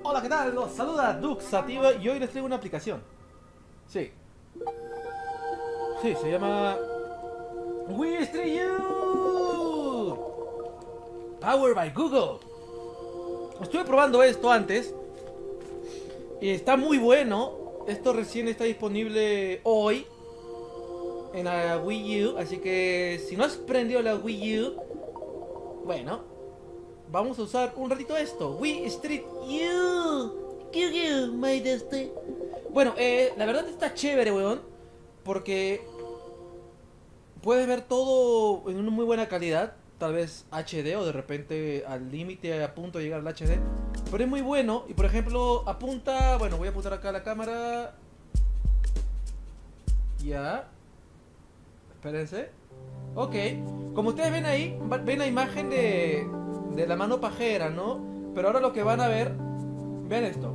Hola, ¿qué tal? Los saluda Duxativa y hoy les traigo una aplicación. Sí. Sí, se llama We Street You. Powered by Google. Estuve probando esto antes y está muy bueno. Esto recién está disponible hoy en la Wii U, así que si no has prendido la Wii U, bueno, vamos a usar un ratito esto. We Street You. My destiny. Bueno, la verdad está chévere, weón. Porque puedes ver todo en una muy buena calidad. Tal vez HD o de repente al límite a punto de llegar al HD. Pero es muy bueno. Y por ejemplo, apunta. Bueno, voy a apuntar acá a la cámara. Ya. Espérense. Ok. Como ustedes ven ahí, ven la imagen de la mano pajera, ¿no? Pero ahora lo que van a ver. Vean esto.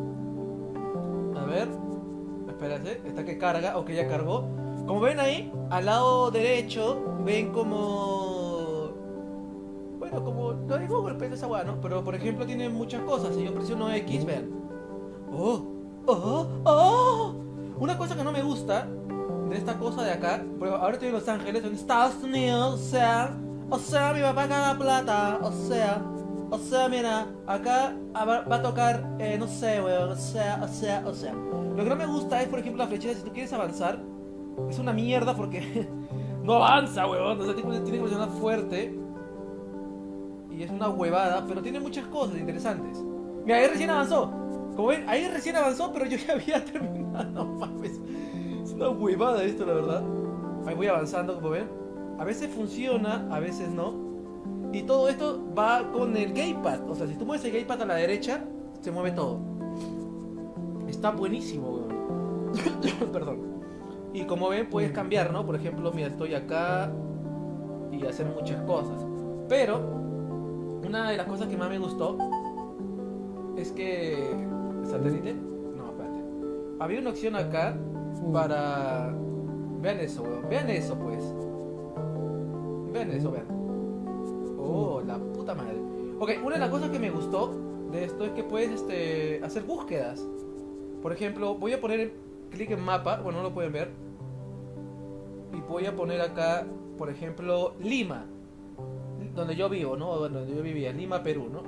A ver. Espérense. Está que carga. Ok, ya cargó. Como ven ahí, al lado derecho, ven como... Bueno, como lo de Google, pues esa hueá, ¿no? Pero por ejemplo tiene muchas cosas. Si yo presiono X, vean. ¡Oh! ¡Oh! ¡Oh! Una cosa que no me gusta de esta cosa de acá, porque ahora estoy en Los Ángeles, en Estados Unidos, o sea, mi papá gana plata, o sea, mira, acá va a tocar, no sé, weón, o sea. Lo que no me gusta es, por ejemplo, la flechita, si tú quieres avanzar, es una mierda porque no avanza, weón, o sea, tiene que presionar fuerte, y es una huevada, pero tiene muchas cosas interesantes. Mira, ahí recién avanzó, como ven, ahí recién avanzó, pero yo ya había terminado, no mames. Es una huevada esto, la verdad. Ahí voy avanzando, como ven. A veces funciona, a veces no. Y todo esto va con el gamepad. O sea, si tú mueves el gamepad a la derecha, se mueve todo. Está buenísimo, weón. Perdón. Y como ven, puedes cambiar, ¿no? Por ejemplo, mira, estoy acá y hacer muchas cosas. Pero, una de las cosas que más me gustó es que... ¿Satélite? No, espérate. Había una opción acá para... Vean eso, weón. Vean eso, pues. Vean eso, vean. Oh, la puta madre. Ok, una de las cosas que me gustó de esto es que puedes hacer búsquedas. Por ejemplo, voy a poner clic en mapa. Bueno, no lo pueden ver. Y voy a poner acá, por ejemplo, Lima. Donde yo vivo, ¿no? Donde yo vivía. Lima, Perú, ¿no?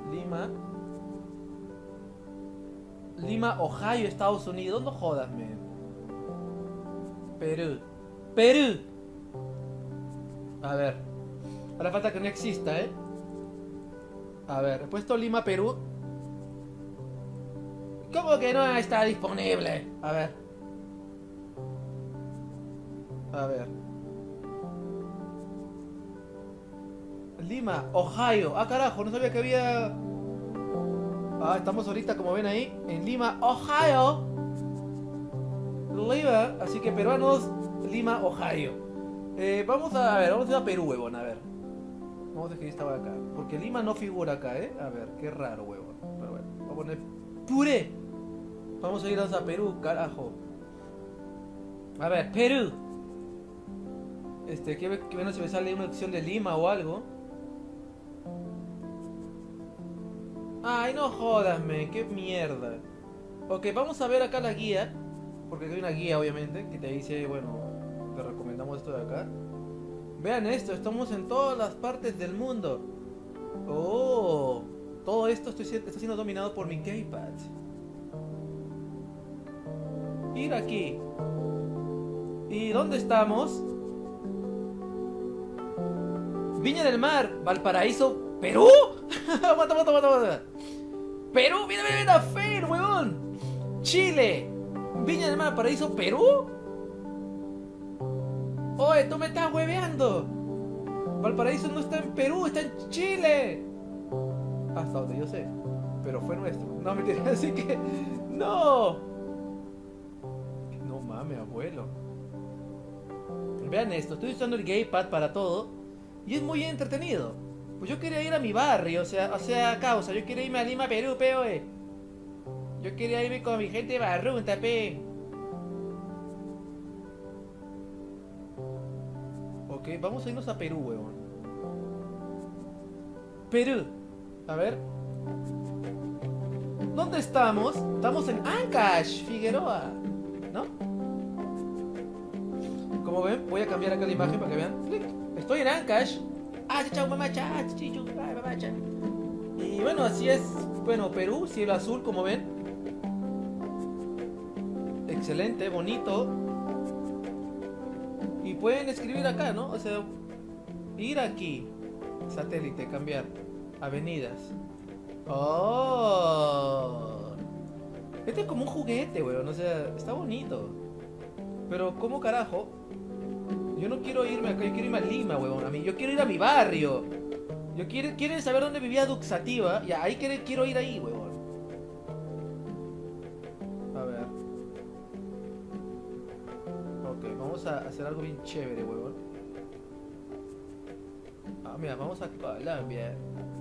Lima, Ohio, Estados Unidos. No jodas, man. Perú. A ver. Ahora falta que no exista, ¿eh? A ver, he puesto Lima, Perú. ¿Cómo que no está disponible? A ver. A ver. Lima, Ohio. Ah, carajo, no sabía que había... Ah, estamos ahorita, como ven ahí, en Lima, Ohio. Lima, así que peruanos, Lima, Ohio. Vamos a ver, vamos a ir a Perú, huevón, a ver. Vamos a escribir esta acá. Porque Lima no figura acá, ¿eh? A ver, qué raro, huevón. Pero bueno, vamos a poner puré. Vamos a irnos a Perú, carajo. A ver, Perú. Que bueno si me sale una opción de Lima o algo. Ay, no jodas, qué mierda. Ok, vamos a ver acá la guía. Porque hay una guía, obviamente, que te dice, bueno, te recomendamos esto de acá. Vean esto, estamos en todas las partes del mundo. Oh, todo esto está siendo dominado por mi gamepad. Ir aquí. ¿Y dónde estamos? Viña del Mar, Valparaíso, Perú. Mata. Perú, mira, a Fer, huevón. Chile, Viña del Mar, Paraíso, Perú. Oye, tú me estás hueveando. Valparaíso no está en Perú, está en Chile. Hasta donde yo sé. Pero fue nuestro. No, mentira, así que... ¡No! No mames, abuelo. Vean esto, estoy usando el gamepad para todo. Y es muy entretenido. Pues yo quería ir a mi barrio, o sea, causa. Yo quería irme a Lima, Perú, pe. Yo quería irme con mi gente barrunta, pe. Ok, vamos a irnos a Perú, weón. Perú. A ver. ¿Dónde estamos? Estamos en Ancash, Figueroa, ¿no? Como ven, voy a cambiar acá la imagen para que vean. Clic. Estoy en Ancash. Ah, chao, mamacha, chichu, mamacha. Y bueno, así es. Bueno, Perú, cielo azul, como ven. Excelente, bonito. Y pueden escribir acá, ¿no? O sea, ir aquí. Satélite, cambiar. Avenidas. Oh. Este es como un juguete, weón. O sea, está bonito. Pero, ¿cómo carajo? Yo no quiero irme acá, yo quiero irme a Lima, weón. Yo quiero ir a mi barrio. ¿Quieren saber dónde vivía Duxativa? Ya, ahí quiero ir ahí, weón. A ver. Ok, vamos a hacer algo bien chévere, weón. Ah, mira, vamos a Colombia.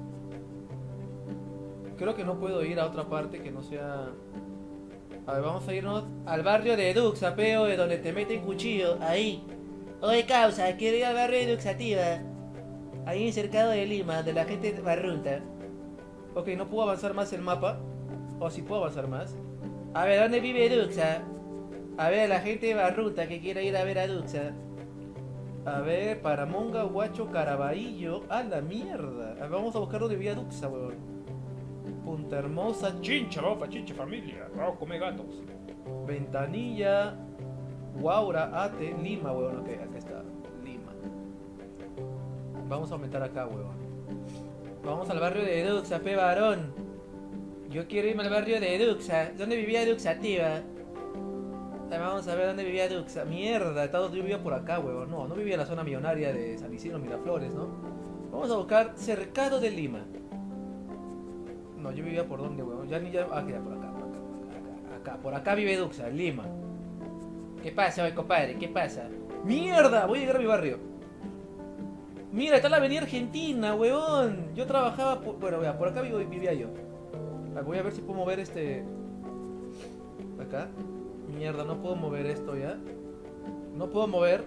Creo que no puedo ir a otra parte que no sea... A ver, vamos a irnos al barrio de Duxa, peo, de donde te meten cuchillo, ahí. Oye, causa, quiero ir al barrio de Duxativa. Ahí en cercado de Lima, de la gente barrunta. Ok, no puedo avanzar más el mapa. O si puedo avanzar más. A ver, ¿dónde vive Duxa? A ver, la gente barrunta que quiera ir a ver a Duxa. A ver, Paramonga, Huacho, Caraballo. ¡A la mierda! A ver, vamos a buscar dónde vivía Duxa, weón. Punta Hermosa. Chincha, opa, chincha familia. Vamos a comer gatos. Ventanilla. Guaura, Ate, Lima, weón. Ok, acá está. Lima. Vamos a aumentar acá, weón. Vamos al barrio de Duxa, pe varón. Yo quiero irme al barrio de Duxa. ¿Dónde vivía Duxativa? Vamos a ver dónde vivía Duxa. Mierda, yo vivía por acá, weón. No vivía en la zona millonaria de San Isidro, Miraflores, ¿no? Vamos a buscar Cercado de Lima. No, yo vivía por dónde, weón. Ya. Ah, queda por acá, acá. Por acá vive Duxa, Lima. ¿Qué pasa, oye, compadre? ¿Qué pasa? ¡Mierda! Voy a llegar a mi barrio. Mira, está la avenida Argentina, weón. Yo trabajaba por... Bueno, vea, por acá vivía yo. Voy a ver si puedo mover este... Acá. Mierda, no puedo mover esto ya. No puedo mover.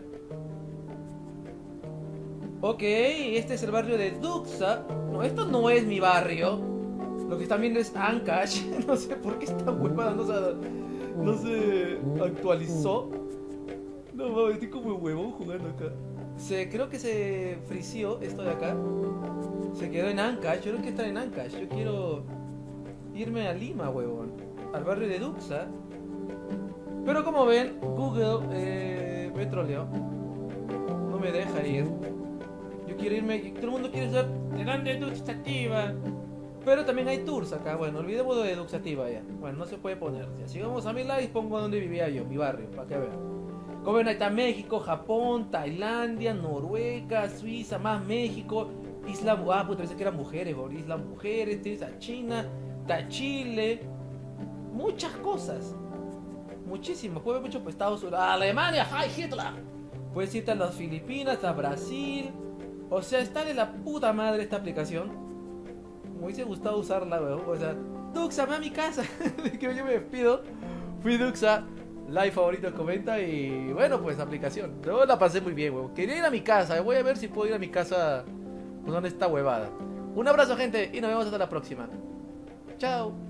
Ok, este es el barrio de Duxa. No, esto no es mi barrio. Lo que están viendo es Ancash. No sé por qué esta huevada no se actualizó. No mames, estoy como huevón jugando acá. Creo que se frició esto de acá. Se quedó en Ancash. Yo creo que está en Ancash. Yo quiero irme a Lima, huevón. Al barrio de Duxa. Pero como ven, Google me troleó. No me deja ir. Yo quiero irme. Todo el mundo quiere saber de dónde es Duxativa. Pero también hay tours acá. Bueno, olvidemos de Duxativa ya. Bueno, no se puede poner. Si vamos a mi live, pongo donde vivía yo, mi barrio, para que vean. Como ven, ahí está México, Japón, Tailandia, Noruega, Suiza, más México, Isla... Ah, puta, pensé que eran mujeres, bro. Isla Mujeres, tienes a China, está Chile. Muchas cosas. Muchísimo. Puedes ver mucho pues, Estados Unidos, Alemania, ¡Hi Hitler! Puedes irte a las Filipinas, a Brasil. O sea, está de la puta madre esta aplicación. Me hubiese gustado usarla, weón. O sea, Duxa, ve a mi casa. Que yo me despido. Fui Duxa. Like, favorito, comenta. Y bueno, pues aplicación. Yo la pasé muy bien, weón. Quería ir a mi casa. Voy a ver si puedo ir a mi casa. Pues donde está huevada. Un abrazo, gente. Y nos vemos hasta la próxima. Chao.